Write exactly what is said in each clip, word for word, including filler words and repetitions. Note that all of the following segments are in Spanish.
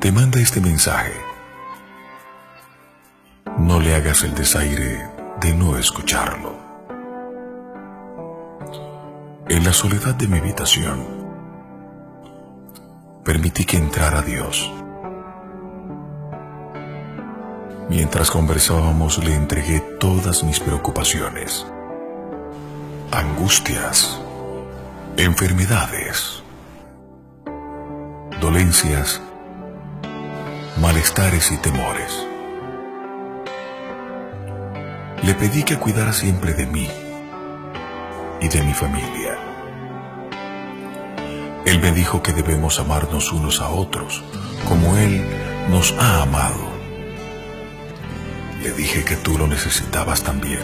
te manda este mensaje. No le hagas el desaire de no escucharlo. En la soledad de mi habitación, permití que entrara Dios. Mientras conversábamos, le entregué todas mis preocupaciones, angustias, enfermedades, dolencias, malestares y temores. Le pedí que cuidara siempre de mí y de mi familia. Él me dijo que debemos amarnos unos a otros, como Él nos ha amado. Le dije que tú lo necesitabas también.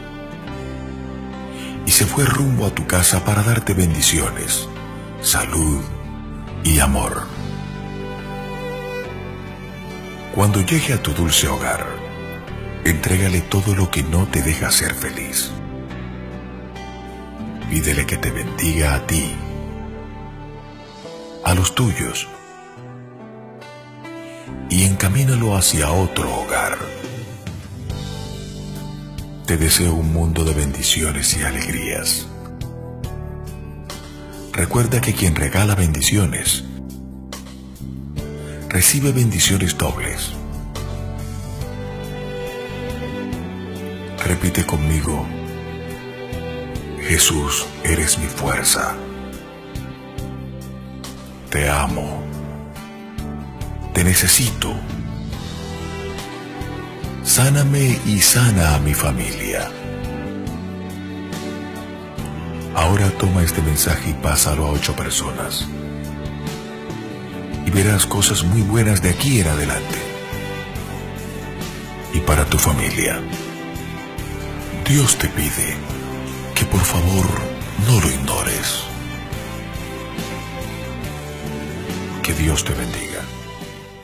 Y se fue rumbo a tu casa para darte bendiciones, salud y amor. Cuando llegue a tu dulce hogar, entrégale todo lo que no te deja ser feliz. Pídele que te bendiga a ti, a los tuyos, y encamínalo hacia otro hogar. Te deseo un mundo de bendiciones y alegrías. Recuerda que quien regala bendiciones, recibe bendiciones dobles. Repite conmigo: Jesús, eres mi fuerza. Te amo. Te necesito. Sáname y sana a mi familia. Ahora toma este mensaje y pásalo a ocho personas. Y verás cosas muy buenas de aquí en adelante. Y para tu familia. Dios te pide que por favor no lo ignores. Que Dios te bendiga.